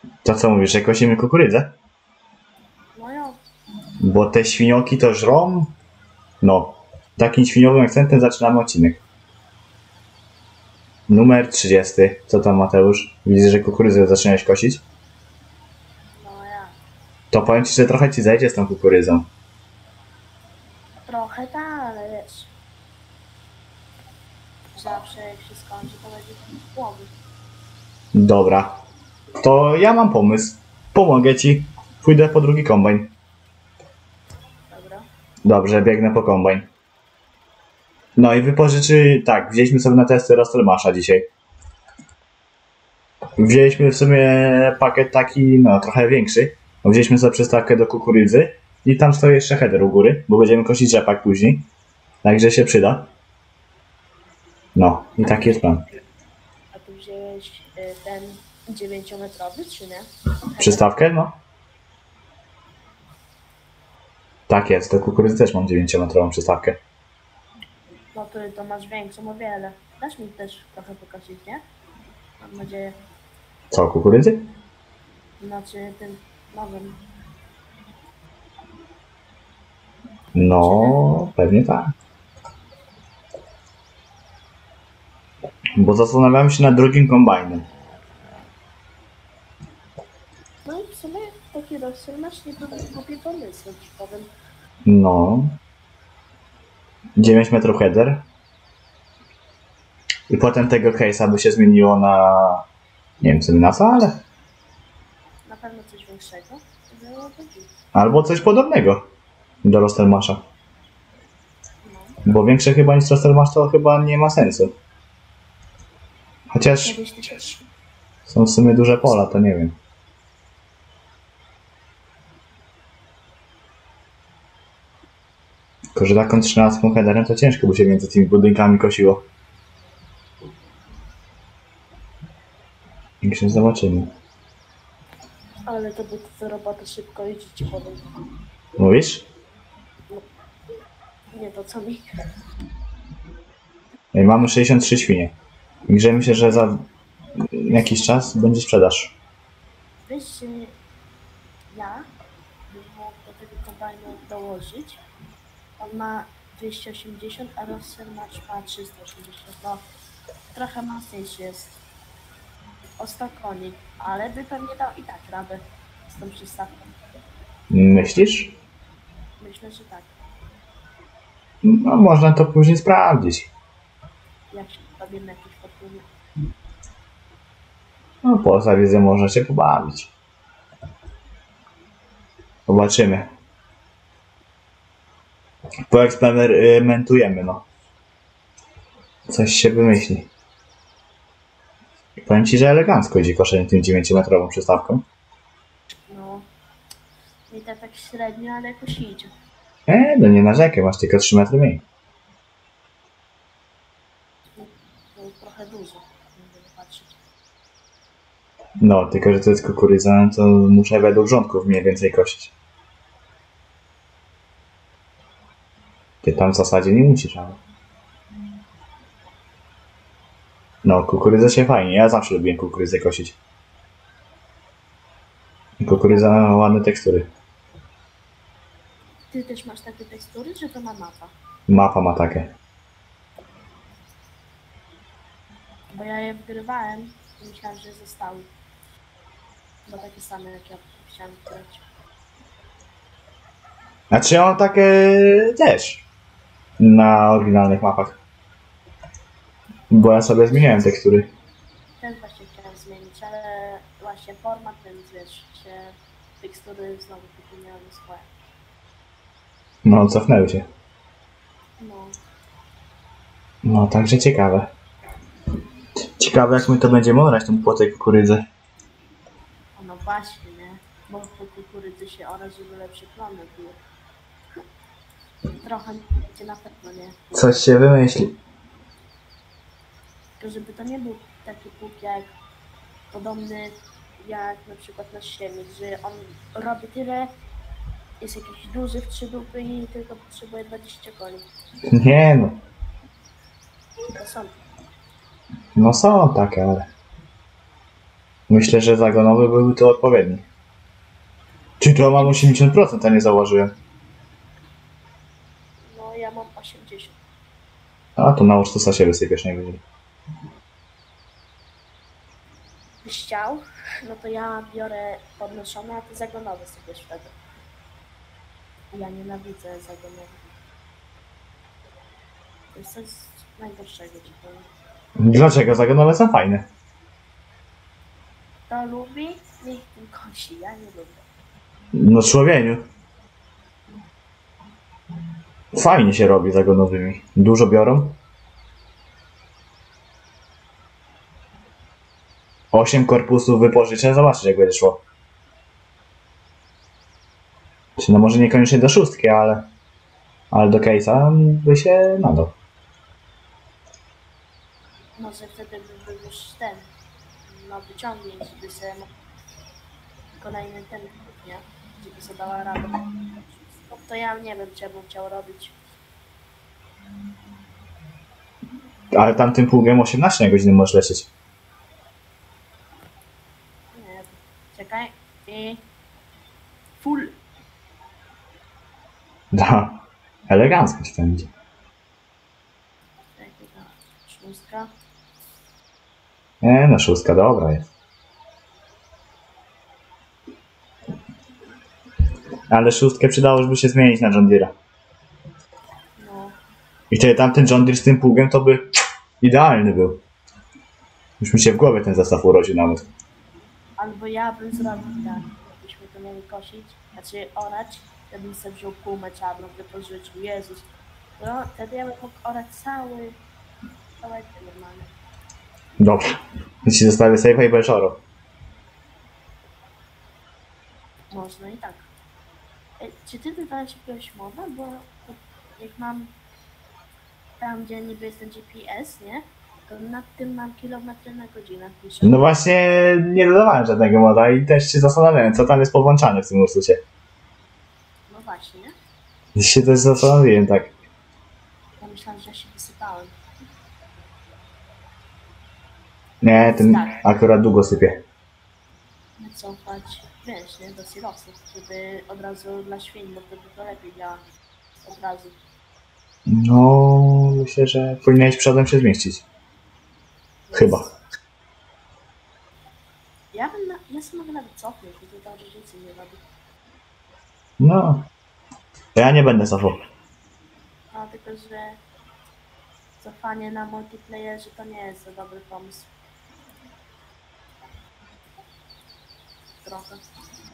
To co mówisz, że kosimy kukurydzę? No ja, Bo te świnioki to żrą? No, takim świniowym akcentem zaczynamy odcinek. Numer 30. Co tam, Mateusz? Widzisz, że kukurydzę zaczynałeś kosić? no ja. To powiem ci, że trochę ci zejdzie z tą kukurydzą. Trochę tak, ale wiesz. Zawsze jak się skończy, to będzie głowy. Dobra. To ja mam pomysł. Pomogę ci. Pójdę po drugi kombajn. Dobra. Dobrze, biegnę po kombajn. No i wypożyczy... Tak, wzięliśmy sobie na testy Rostelmasza dzisiaj. Wzięliśmy w sumie pakiet taki, no trochę większy. Wzięliśmy sobie przystawkę do kukurydzy i tam stoi jeszcze header u góry, bo będziemy kosić rzepak później. Także się przyda. No i taki jest plan. A tu wziąłeś ten 9-metrowy, czy nie? Przystawkę? No. Tak jest, do kukurydzy też mam 9-metrową przystawkę. No to masz większą o wiele. Dasz mi też trochę pokazać, nie? Mam nadzieję. Co, kukurydzy? Znaczy tym nowym. No, pewnie tak. Bo zastanawiałem się nad drugim kombajnem. No i w sumie taki rozsąd masz nie był głupi pomysł, ci powiem. No. 9 metrów header. I potem tego case'a by się zmieniło na... Nie wiem sobie na co, ale... Na pewno coś większego. To było to git. Albo coś podobnego do Rostelmasza. No. Bo większe chyba niż Rostelmasz to chyba nie ma sensu. Chociaż Kiedyś ty się... są w sumie duże pola, to nie wiem. Tylko, że taką 13 headerem to ciężko by się między tymi budynkami kosiło. Jak się zobaczymy. Ale to by to robota szybko idzie, ci powiem. Mówisz? Nie to co mi. Ej, mamy 63 świnie. I grzejmy się, że za jakiś czas będzie sprzedaż. Wiesz, że ja bym mógł do tego kombajnu dołożyć. On ma 280, a rozszerzacz ma 380. No, trochę mocniejszy jest. O 100 koni, ale by pewnie dał i tak radę z tą przystawką. Myślisz? Myślę, że tak. No, można to później sprawdzić. Jak się robimy jakieś fortuny. No, poza wiedzą można się pobawić. Zobaczymy. Poeksperymentujemy, no. Coś się wymyśli. Powiem ci, że elegancko idzie koszenie tym 9-metrową przystawką. No, i tak średnio, ale jakoś idzie. No nie narzekaj, masz tylko 3 metry mniej. To trochę dużo, będę patrzeć. No, tylko że to jest kukurydza, to muszę według rządków mniej więcej kosić. Ty tam w zasadzie nie musisz, ale... No, kukurydza się fajnie, ja zawsze lubiłem kukurydzę kosić. Kukurydza ma ładne tekstury. Ty też masz takie tekstury, że to ma mapa? Mapa ma takie. Bo ja je wgrywałem i myślałem, że zostały. Bo takie same jak ja chciałem wgrać. Znaczy ja mam takie też. Na oryginalnych mapach. Bo ja sobie zmieniałem tekstury. Też właśnie chciałem zmienić, ale właśnie format ten, wiesz, się tekstury znowu wypełniały swoje. No, cofnęły się. No, No, także ciekawe. Ciekawe jak my to będziemy orać tą płotę kukurydzę. no właśnie, nie? Bo po kukurydzy się orać, żeby lepsze plony były. Trochę będzie na pewno, nie? Coś się wymyśli. Tylko żeby to nie był taki pług jak podobny jak na przykład nasz siewnik, że on robi tyle, jest jakiś duży w 3 dupy i tylko potrzebuje 20 koni. Nie no. To są. No są takie, ale... Myślę, że zagonowy byłby to odpowiedni. Czy to mam 80%, a nie zauważyłem. No ja mam 80. A to na Ursusa się wysypiesz najwyżej. Byś chciał, no to ja biorę podnoszone, a ty zagonowy sobie wtedy. Ja nienawidzę zagonowy. To jest coś najgorszego, ci powiem. Dlaczego? Zagonowe są fajne. Kto lubi, niech tym kosi, ja nie lubię. No człowieniu. Fajnie się robi zagonowymi. Dużo biorą. 8 korpusów wypożyczeń, zobaczysz jak będzie szło. No może niekoniecznie do 6, ale do case'a by się nadał. Może wtedy by był już ten, no wyciągnięć, żeby sobie kolejny ten, nie? Żeby sobie dała radę. No to ja nie wiem, co ja bym chciał robić. Ale tamtym pługiem 18 na godzinę możesz lecieć. Nie wiem. Czekaj. I... Full. Da. Elegancko ci tam idzie. Czekaj, ta szóstka. Nie, no 6 dobra jest. Ale 6 przydałoby się zmienić na John Deere'a. No. I wtedy tamten John Deere z tym pługiem to by idealny był. Już mi się w głowie ten zestaw urodził nawet. Albo ja bym zrobił tak, jakbyśmy to mieli kosić, znaczy orać, ja bym sobie wziął pumę czarną, wypożyczył, Jezus. No, wtedy ja bym mógł orać całe normalnie. Dobra. Więc ci zostawię save'a i Belshoro. Można i tak. Czy ty wywalasz jakiegoś moda? Bo jak mam tam, gdzie niby jest ten GPS, nie? To nad tym mam kilometry na godzinę piszę. No właśnie nie dodawałem żadnego moda i też się zastanawiałem, co tam jest powłączane w tym Ursusie. No właśnie, nie? I się też zastanowiłem tak. Ja myślałam, że ja się wysypałem. Nie, ten akurat długo sypie. Cofać, wiesz, nie? Do silosów, żeby od razu dla świń, bo wtedy to lepiej działa. Od razu. No, myślę, że powinieneś przodem się zmieścić. Chyba. Ja sobie mogę nawet cofnąć, bo to tam różnicy nie robi. No. Ja nie będę cofał. No tylko, że cofanie na multiplayerze to nie jest za dobry pomysł. Trochę.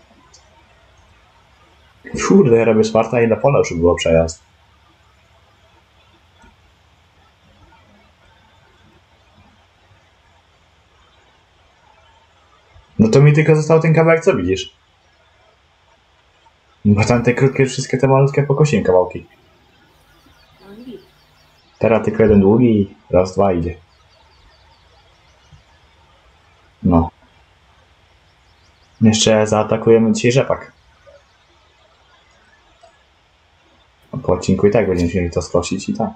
Kurde, ja robię Sparta i na pole już było przejazd. No to mi tylko został ten kawałek, co widzisz. Bo tam te krótkie, wszystkie te malutkie pokosiłem kawałki. No i git. Teraz tylko jeden długi i raz, dwa idzie. No. Jeszcze zaatakujemy dzisiaj rzepak. Po odcinku i tak będziemy mieli to skosić i tak.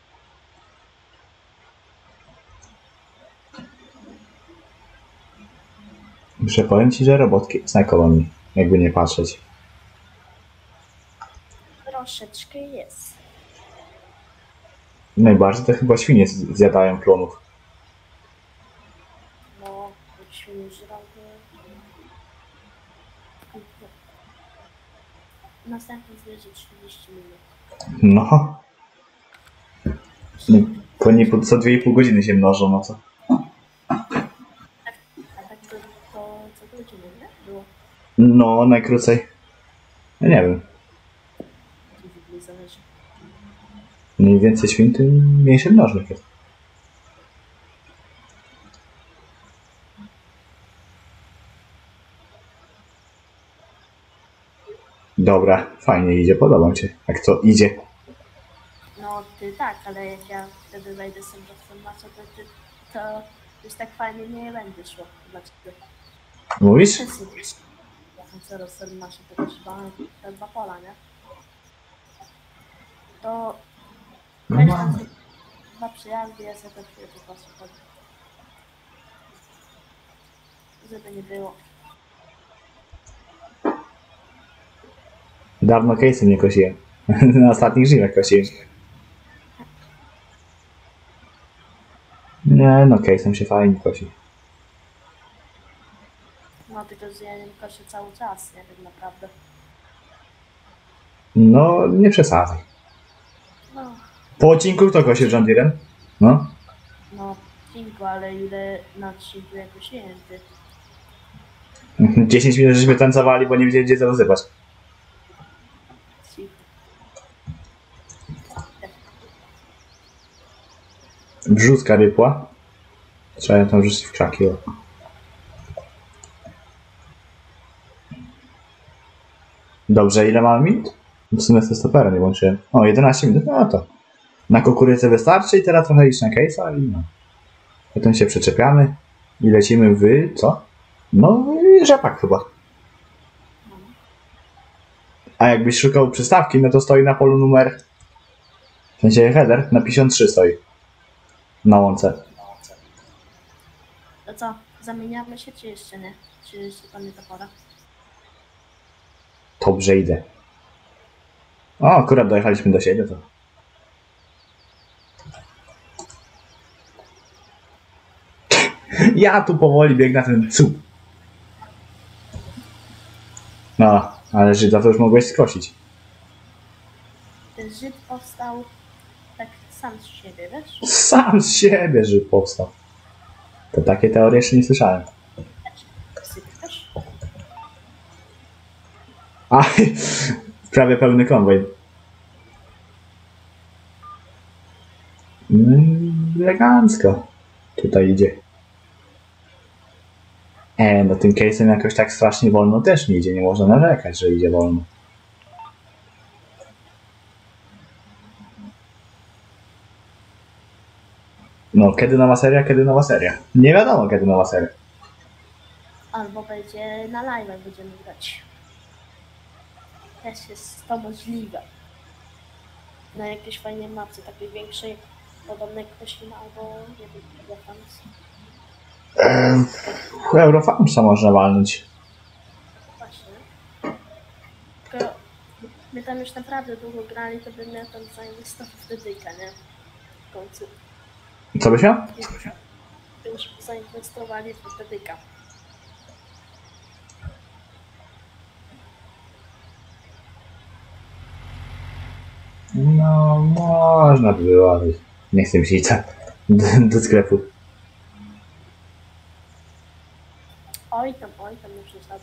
Muszę powiem ci, że robotki jest na kolonii, jakby nie patrzeć. Troszeczkę jest. Najbardziej to chyba świnie zjadają klonów. No, jak świnie żrą, następny zwierzę 30 minut. No. To nie co 2,5 godziny się mnożą, no co? A tak to co godzinę, nie? Było. No, najkrócej. Ja nie wiem. To w ogóle zależy. Im więcej świn, tym mniejszy mnożnik jest. Dobra, fajnie idzie, podoba mi się. Jak to idzie? No ty tak, ale jak ja wtedy wejdę sobie do formacza, to już tak fajnie nie będzie szło. Dlaczego? Mówisz? Ja zaraz sobie masz tego te dwa pola, nie? To weź tam sobie dwa przyjazdy, ja sobie to czuję po prostu. żeby nie było. Dawno case'em nie kosiłem. Na ostatnich żywach kosiłem. Nie no, case'em się fajnie kosi. No tylko, że ja nie koszę cały czas, nie tak naprawdę. No, nie przesadzaj. No, Po odcinku kto kosił John Deere'em? No? no, odcinku, ale ile na odcinku ja kosiłem, ty. 10 minut żeśmy tancowali, bo nie wiedzieli gdzie to rozsypać. Cicho. Brzuska rypła. Trzeba ją tam rzucić w krzaki. O. Dobrze, ile mamy minut? W sumie z stoperem nie włączyłem. O, 11 minut, no to. Na kukurydzę wystarczy i teraz trochę iść na case'a i no. Potem się przyczepiamy i lecimy w... co? No, rzepak chyba. A jakbyś szukał przystawki, no to stoi na polu numer... W sensie header na 53 stoi. Na łące. To co, zamieniamy się czy jeszcze nie? Czy jeszcze to nie ta pora? Dobrze idę. O, akurat dojechaliśmy do siebie, to... Ja tu powoli biegnę na ten cup. No, ale Żyda to już mogłeś skosić. Ten Żyd powstał tak sam z siebie, wiesz? Sam z siebie Żyd powstał. To takie teorie jeszcze nie słyszałem. Sypiesz? A, prawie pełny konwoj. Elegancko. Tutaj idzie. No tym case'em jakoś tak strasznie wolno też nie idzie. Nie można narzekać, że idzie wolno. No, kiedy nowa seria, kiedy nowa seria? Nie wiadomo, kiedy nowa seria. Albo będzie na live będziemy grać. Też jest to możliwe. Na jakiejś fajnej mapce, takiej większej, podobnej Kosina albo nie wiem, Eurofans. Eurofarmsa można walnąć. Właśnie. Tylko my tam już naprawdę długo grali, to bym miał tam zainwestować w dedykę, nie? W końcu. Co byś miał? Już zainwestowali w dedyka. No, można by było, ale nie chcę mi się iść do sklepu. Oj tam nie przesadzę.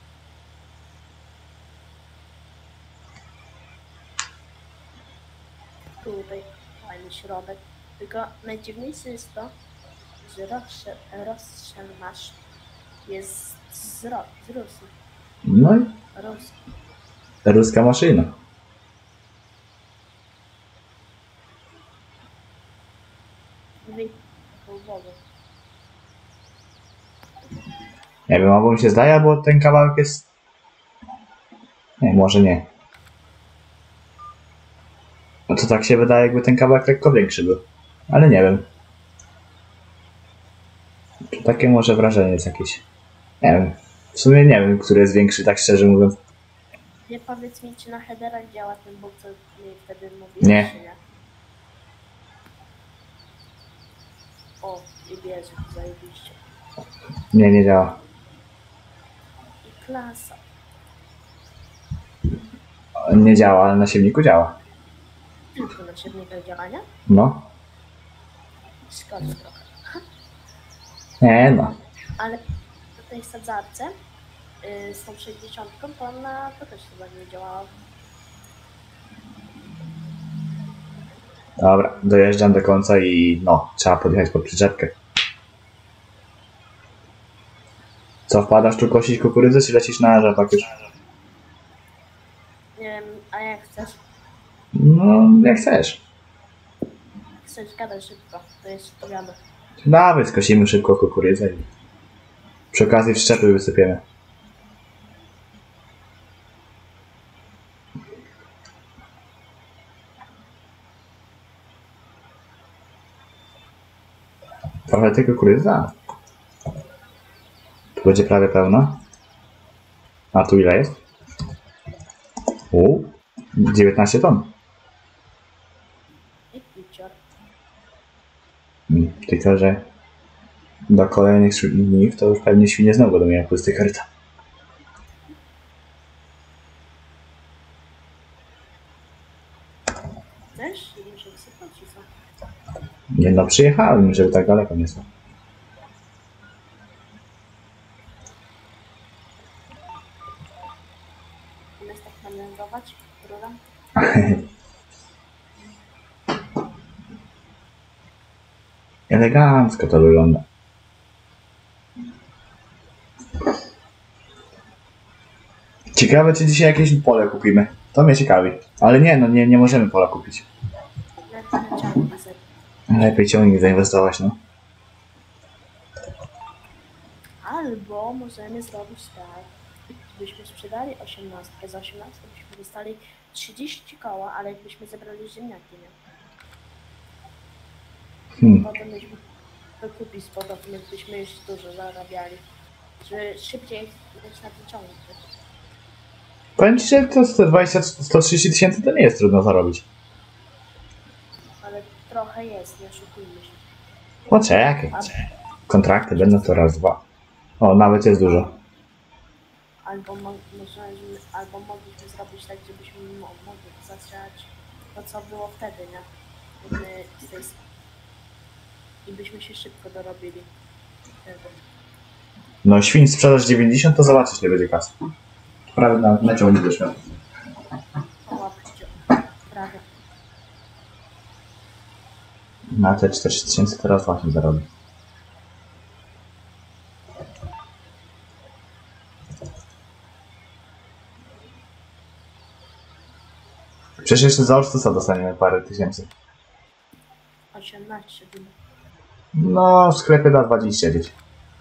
Tutaj fajny środek. Tylko najdziwniejsze jest to, że rozstrzel masz jest z Rosji. No i Rosji. ruska maszyna. Wodę. Nie wiem, albo mi się zdaje, bo ten kawałek jest... Nie, może nie. No to tak się wydaje, jakby ten kawałek lekko większy był. Ale nie wiem. Takie może wrażenie jest jakieś. Nie wiem. W sumie nie wiem, który jest większy, tak szczerze mówiąc. Nie powiedz mi, czy na headerach działa ten bóg, co mi wtedy mówiłeś, Nie. czy nie? O, i bierze, zajebiście. Nie, nie działa. I klasa. Nie działa, ale na silniku działa. Tylko na średniego działania? No. Szkoda trochę. Nie no. Ale na tej sadzarce z tą 60 to ona to też chyba nie działała. Dobra, dojeżdżam do końca i no, trzeba podjechać pod przyczepkę. Co, wpadasz tu kosić kukurydzę, czy lecisz na rzepak już? Nie wiem, a jak chcesz? No, jak chcesz. Chcesz gadać szybko, to jeszcze powiadę. Dawaj, skosimy szybko kukurydzę i przy okazji wszczepy wysypiemy. Trochę tej kukurydzy? Tu będzie prawie pełna. A tu ile jest? 19 ton. I picior. Tylko, że do kolejnych dni to już pewnie świnie znowu będą miały pusty koryta. Chcesz? Muszę wysypać ci co? Nie no, przyjechałem, żeby tak daleko nie są. Umiesz tak manewrować? Rura? Elegancko to wygląda. Ciekawe, czy dzisiaj jakieś pole kupimy. To mnie ciekawi. Ale nie, no nie możemy pola kupić. Lepiej na ciągnik zep. Lepiej ciągnik zainwestować, no. Albo możemy zrobić tak, byśmy sprzedali 18, za 18 byśmy dostali 30 koła, ale jakbyśmy zebrali ziemniaki, nie? Potem byśmy wykupić z powrotem, jakbyśmy jeszcze dużo zarabiali. Żeby szybciej leć na ten ciągnik. Powiem ci, że to 120-130 tysięcy to nie jest trudno zarobić. Ale trochę jest, nie oszukujmy się. Poczekaj. Kontrakty będą to raz, dwa. O, nawet jest dużo. Albo mogliśmy zrobić tak, żebyśmy mogli zacząć to, co było wtedy, nie? I byśmy się szybko dorobili. Wtedy. No, świń sprzedaż 90, to zobaczysz, nie będzie kasy. Prawie na ciągnik będziesz miał. O, łapcie. Prawie. Na te 40 tysięcy teraz właśnie zarobię. Przecież jeszcze za Olsztysa dostaniemy parę tysięcy. 18 dni. No, w sklepie da 20 gdzieś.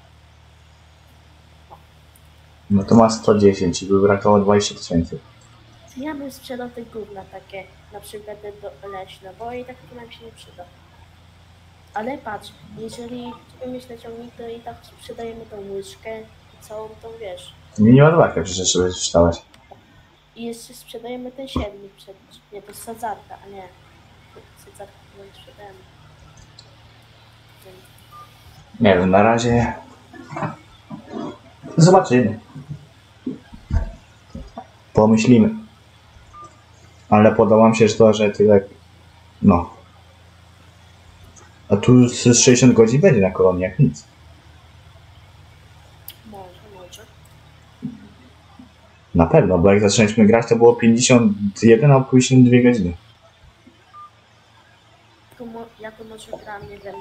No to ma 110 i by brakowało 20 tysięcy. Ja bym sprzedał te gówna takie, na przykład te leśne, bo i tak to nam się nie przyda. Ale patrz, jeżeli chcemy mieć na ciągnik, to i tak sprzedajemy tą łyżkę i całą tą, wiesz. Nie ładowarkę przecież jeszcze będziesz czytałeś. I jeszcze sprzedajemy ten siewnik przecież. Nie, to jest sadzarka, a nie. Sadzarka to nie sprzedajemy. Nie wiem, na razie... Zobaczymy. Pomyślimy. Ale podoba mi się, że tyle... No. A tu z 60 godzin będzie na kolonie, jak nic. Może. Na pewno, bo jak zaczęliśmy grać, to było 51, a później 2 godziny. Ja to może gram, nie wiem,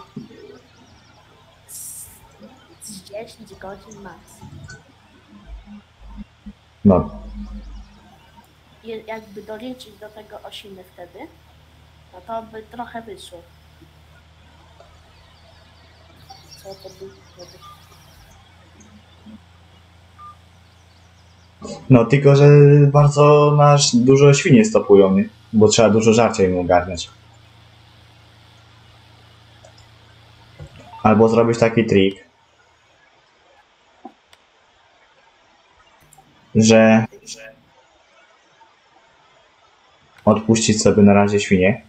z 10 godzin max. No. I jakby doliczyć do tego osiny wtedy, no to by trochę wyszło. Co to by wtedy? No, tylko że bardzo nasz dużo świnie stopują, nie? Bo trzeba dużo żarcia im ogarniać. Albo zrobić taki trik, że odpuścić sobie na razie świnie.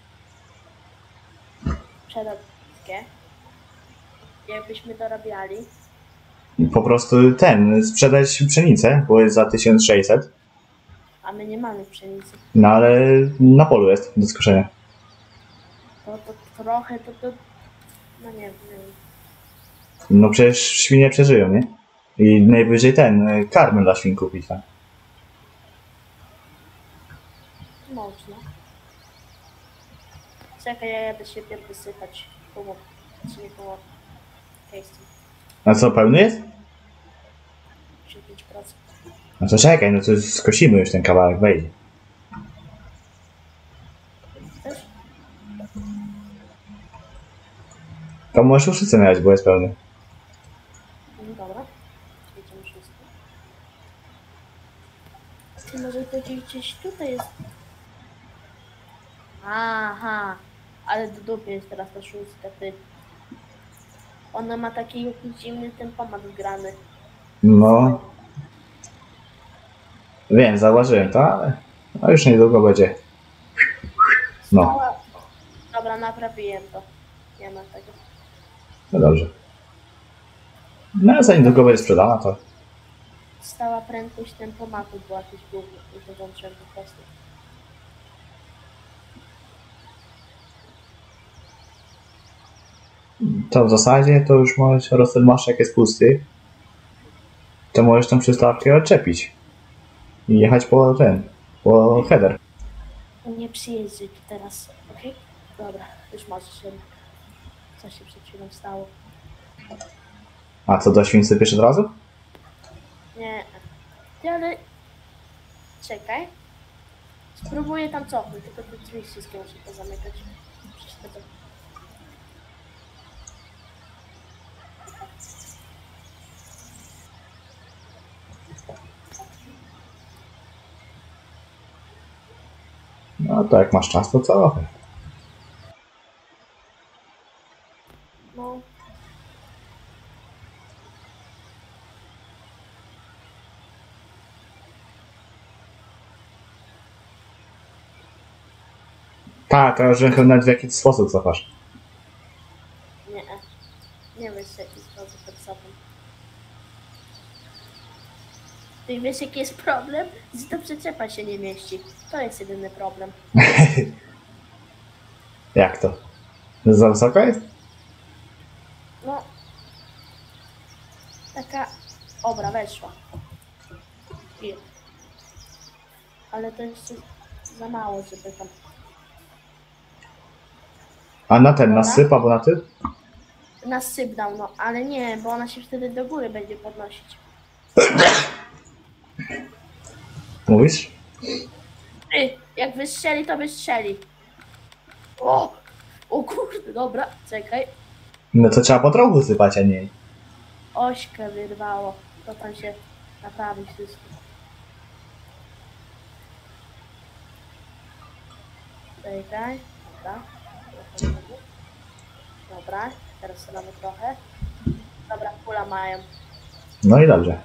Przerobię. Jakbyśmy dorabiali, Po prostu sprzedać pszenicę, bo jest za 1600. a my nie mamy pszenicy, No ale na polu jest do skoszenia. to trochę no nie wiem. No przecież świnie przeżyją, nie? I najwyżej karmę dla świn kupić, tak? Można. Czekaj, ja jadę się pierw wysypać koło, czy nie koło case'u. A co, pełny jest? 5%. No to czekaj, no to skosimy już ten kawałek, wejdzie. Chcesz? To możesz uszycę mieć, bo jest pełny. No dobra. Jedziemy wszystko. Ty może to gdzieś tutaj jest. Aha, ale do dupy jest teraz ta szóstka, ty. Ona ma taki jakiś dziwny tempomat wgrany. No, wiem, zauważyłem to, ale no już niedługo będzie. No, Stała... Dobra, naprawiłem to. Nie ma tego. no dobrze. No, a za niedługo będzie sprzedana, to Stała prędkość tempomatu była jakieś gówno. I to włączyłem po prostu. w zasadzie to już możesz, masz jak jest pusty, to możesz tą przystawkę odczepić i jechać po header. Nie przyjeździ tu teraz, okej? Dobra, już możesz jednak. Co się przed chwilą stało? A co, do świń sypiesz od razu? Nie. Ty, ale... Czekaj. Spróbuję tam cofnąć, tylko te drzwi wszystkie muszę pozamykać. Przecież to... No to jak masz czas, to co? No, Tak, to już nawet w jaki sposób cofasz. nie. Nie wiesz, jaki sposób pod sobą. Ty wiesz, jaki jest problem? Że ta przyczepa się nie mieści. To jest jedyny problem. Jak to? Za wysoko jest? No. Taka... Dobra, weszła. I... Ale to jeszcze za mało, żeby tam... A na ten, nasypa, bo na ty? Nas syp dał, no. Ale nie, bo ona się wtedy do góry będzie podnosić. Mówisz? Jak wystrzeli, to wystrzeli. O! O kurde, dobra, czekaj. No to trzeba po trochu sypać, a nie. Ośkę wyrwało. To tam się naprawi wszystko. Czekaj. Dobra. Dobra, teraz damy trochę. Dobra, pula mają. No i dobrze.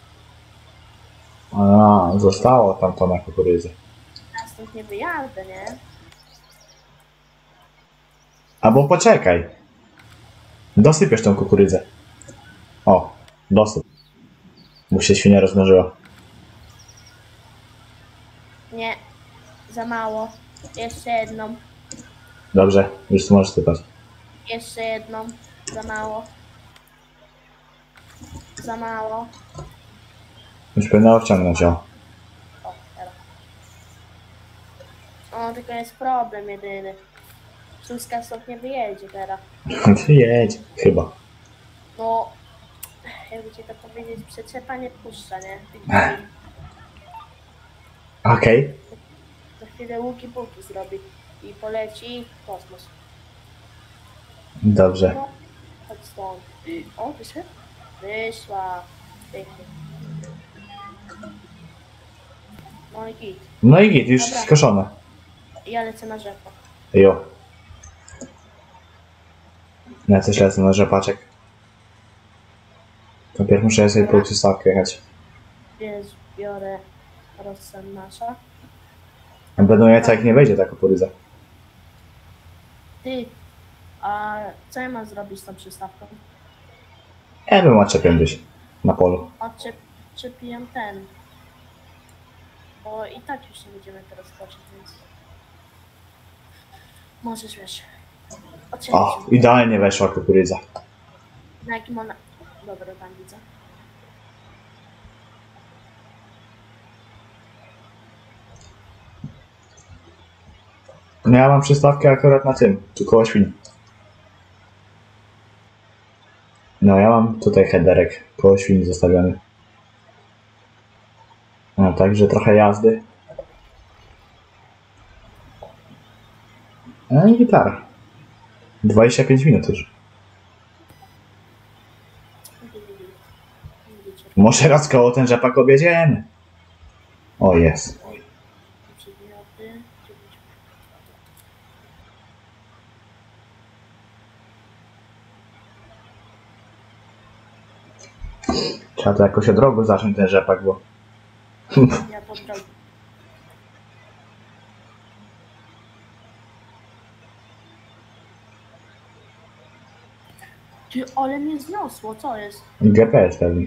A, zostało tam to na kukurydzy. Ja stąd nie wyjadę, nie? Albo poczekaj. Dosypiesz tą kukurydzę. O, dosyp. Bo się świnia rozmnożyła. Nie. Za mało. Jeszcze jedną. Dobrze, już tu możesz sypać. Jeszcze jedną. Za mało. Za mało. Już powinno wciągnąć ją. O, teraz. O, tylko jest problem jedyny. Szóstka stąd nie wyjedzie teraz. Jedź, chyba. No, jakby ci to powiedzieć, przyczepa nie puszcza, nie? Okej. Za chwilę łuki-puki zrobi i poleci w kosmos. Dobrze. No, chodź stąd. O, wyszła? Wyszła. Pięknie. No i git. No i git, już Dobra. skoszone. Ja lecę na rzepę. Jo. Ja też lecę na rzepaczek. Najpierw muszę sobie po przystawkę jechać. Biorę rozsąd nasza. A będą jajca, jak nie wejdzie ta kukurydza. Ty, a co ja mam zrobić z tą przystawką? Ja bym odczepił gdzieś na polu. Odczepiłem ten. Bo i tak już nie będziemy teraz kosić, więc... Możesz, wiesz. Odczepić. O, idealnie weszła kukurydza. Na jakim ona... Dobra, tam widzę. No ja mam przystawkę akurat na tym, tu koło świni. No ja mam tutaj headerek koło świni zostawiony. A także trochę jazdy. No i gitara. 25 minut już. Może raz koło ten rzepak objedziemy. O jest. Przedmioty. Trzeba to jakoś od rogu zacząć ten rzepak, bo... Ja pod drogą. Ty, ale mnie zniosło, co jest? GPS pewnie.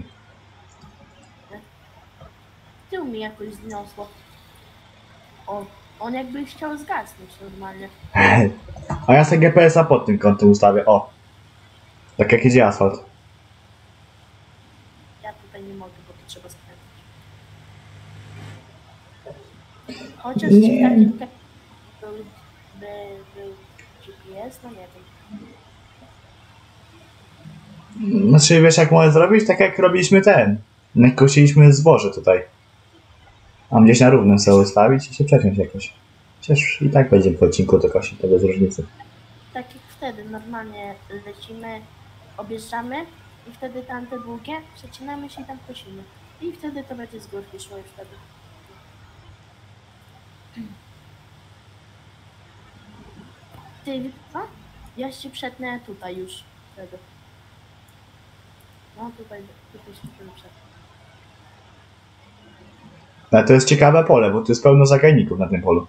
Tył mi jakoś zniosło. O, on jakby chciał zgasnąć normalnie. A ja sobie GPS-a pod tym kątem ustawię, o. Tak jak idzie asfalt. Ja tutaj nie mogę, bo to trzeba skręcić. Chociaż Nie. ci takim był GPS, no nie wiem. Znaczy, wiesz jak możesz zrobić? Tak jak robiliśmy ten. Jak kosiliśmy zboże tutaj. A gdzieś na równym sobie ustawić i się przeciąć jakoś. Przecież i tak będzie po odcinku to kosić, to bez różnicy. Tak jak wtedy, normalnie lecimy, objeżdżamy i wtedy tamte długie, przecinamy się i tam kosimy. I wtedy to będzie z górki szło już wtedy. Ty, co? Ja się przetnę tutaj już wtedy. No tutaj się przetnę. Ale to jest ciekawe pole, bo tu jest pełno zagajników na tym polu.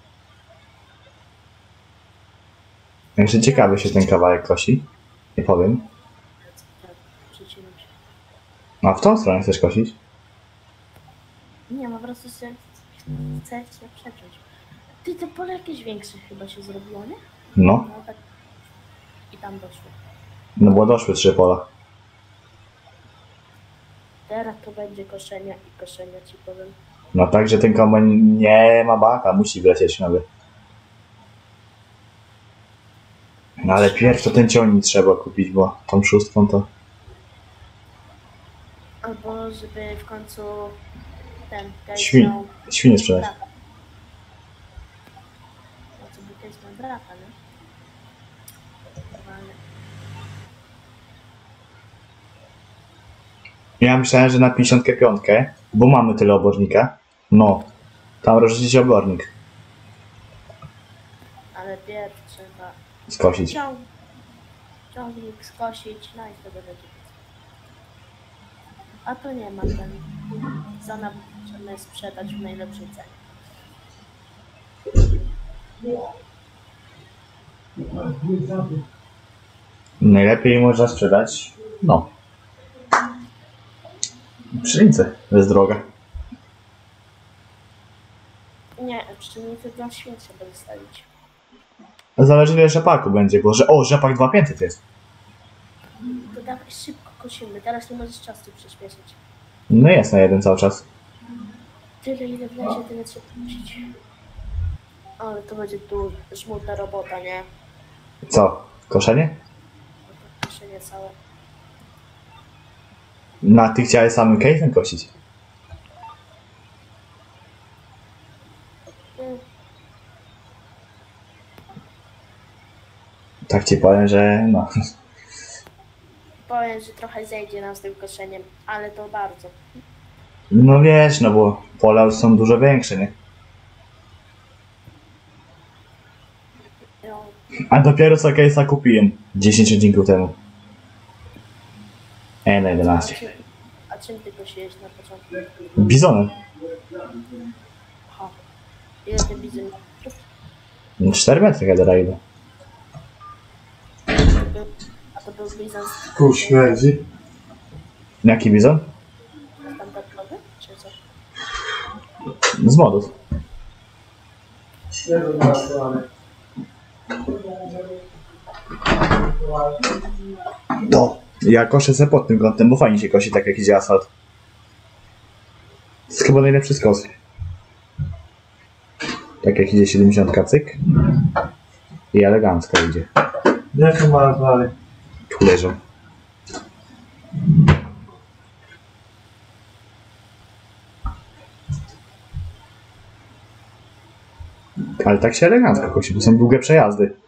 Także ciekawy się ten kawałek kosi. Nie powiem. Przecinam się. A w tą stronę chcesz kosić? Nie, po prostu chcę się przeciąć. Ty, te pole jakieś większe chyba się zrobiło, nie? No. No tak. I tam doszło. No bo doszły 3 pola. Teraz to będzie koszenia i koszenia, ci powiem. No także ten kombajn nie ma baka, musi wlecieć nowy. No ale pierw to ten ciągnik trzeba kupić, bo tą szóstką to... Albo żeby w końcu ten case Świn. miał Świnie sprzedać. brata. No co by case miał brata, nie? Ale Ja myślałem, że na 55, bo mamy tyle obornika. No, tam rozrzucić obornik, ale pierw trzeba skosić. ciągnik skosić, no i wtedy będzie. A tu nie ma ten. Zona możemy sprzedać w najlepszej cenie. Najlepiej można sprzedać, no, pszenicę, jest droga. Nie, pszenicy dla świń trzeba zostawić. Zależy ile rzepaku będzie, bo że... O, rzepak 2500 jest. To dawaj szybko kosimy, teraz nie możesz czasu przyspieszyć. No jest na jeden cały czas. Tyle ile wlezie, tyle trzeba kosić. Ale to będzie tu żmudna robota, nie? Co? Koszenie? No to koszenie całe. Na ty chciałeś samym case'em kosić. Mm, Tak ci powiem, że no. Powiem, że trochę zejdzie nam z tym koszeniem, ale to bardzo. No wiesz, no bo pola już są dużo większe, nie? No, A dopiero co case'a kupiłem 10 odcinków temu. Na 11. a czym ty kosiłeś na początku? Bizonem. Aha. Ile ty bizon? 4 metry headera idę. A to był bizon Ku śmierdzi. Jaki bizon? standardowy? Czy co? Z modów. No. Ja koszę se pod tym kątem, bo fajnie się kosi tak jak idzie asfalt. To jest chyba najlepszy skos. Tak jak idzie 70 cyk. I elegancko idzie. Jaką ma dalej? Tu leżą. Ale tak się elegancko kosi, bo są długie przejazdy.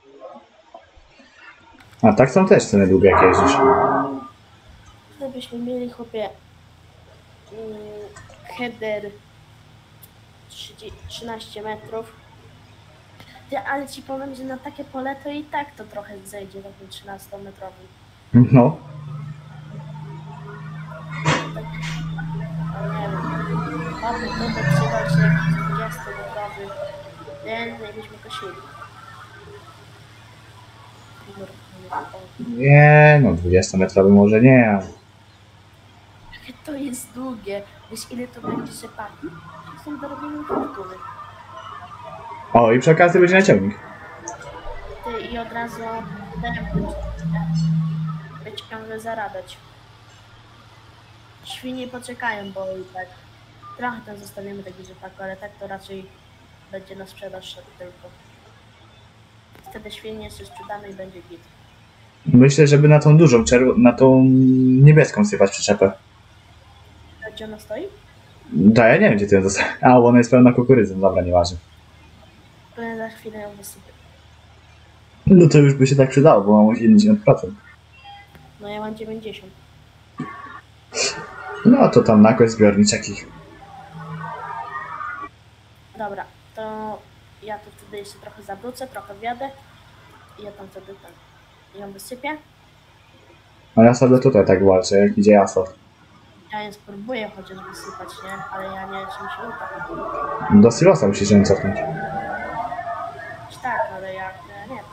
A tak są też ceny długie jak jeździsz. Gdybyśmy mieli chłopie header 13 metrów. Ty, ale ci powiem, że na takie pole to i tak to trochę zejdzie na tym 13-metrowym. No. Tak Ładny dudek przydał się jakiś 20-metrowy. Ten byśmy kosili. Nie, no 20-metrowy może nie, ale... Jakie to jest długie. Wiesz ile to będzie rzepaki? To są do robienia kultury. O, i przy okazji będzie naciągnik. Ty i od razu daję będzie ciągle zarabiać. Świnie poczekają, bo i tak trochę tam zostawimy tego rzepaku, ale tak to raczej będzie na sprzedaż szedł tylko. Wtedy świnie się sprzedamy i będzie git. Myślę, żeby na tą dużą na tą niebieską sypać przyczepę. A gdzie ona stoi? Da, ja nie wiem, gdzie ty ją zostawisz. A, bo ona jest pełna kukurydzy, no dobra, nieważne. To ja za chwilę ją wysypię. No to już by się tak przydało, bo mam 90%. No ja mam 90. No to tam nakład zbiorniczek ich. Dobra, to ja tu wtedy jeszcze trochę zawrócę, trochę wjadę i ja tam wtedy ją wysypię. A ja sobie tutaj tak walczę, jak idzie asfalt. Ja ją spróbuję chociaż wysypać, nie? Ale ja nie wiem, czy mi się uda. Do silosa musisz ją cofnąć. Tak, ale jak nie wiem.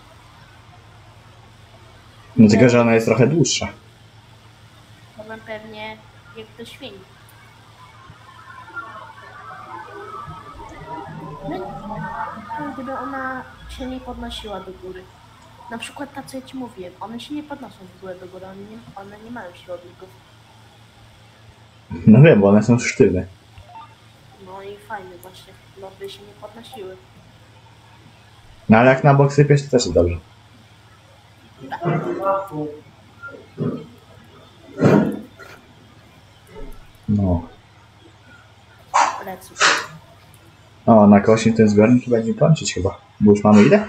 No tylko, że ona jest trochę dłuższa. Powiem pewnie jak do świń. No, gdyby ona się nie podnosiła do góry. Na przykład ta, co ja ci mówiłem, one się nie podnoszą w ogóle do góry, one nie mają siłowników. No wiem, bo one są sztywne. No i fajnie właśnie, no by się nie podnosiły. No ale jak na bok sypiesz, to też jest dobrze. No. Lecą. O, na kości ten zbiornik będzie kończyć chyba. Bo już mamy ile?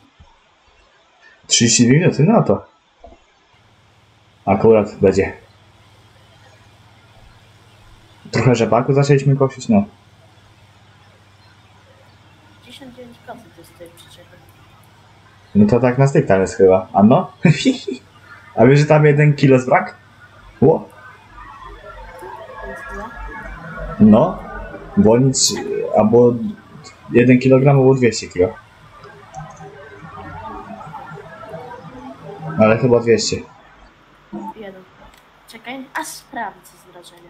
32 minuty, no to. Akurat będzie. Trochę rzepaku zaczęliśmy kosić, no. 59% jest tej przyczepy. No to tak na styk tam jest chyba. A no? A wiesz, że tam 1 kilo zbrak? Ło. Więc tyle. No. Bo nic, albo 1 kg było 200 kg. Ale chyba 200. Jeden. Czekaj, a sprawdzę z wrażenia.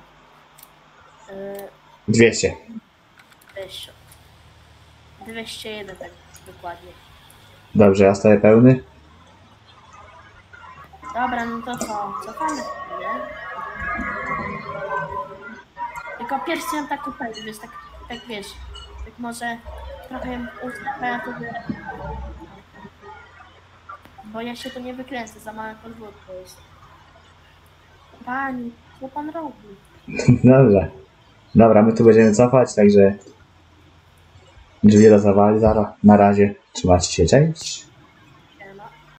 200. 200. 201 tak dokładnie. Dobrze, ja staję pełny. Dobra, no to co? Cofamy, nie? Tylko pierwszy ją tak upewnić, wiesz, tak wiesz, tak może trochę ją ustawiam, bo ja się tu nie wykręcę, za małe podwórko jest. Pani, co pan robi? Dobrze. Dobra, my tu będziemy cofać, także drzwi do zawali zaraz. Na razie. Trzymajcie się, cześć.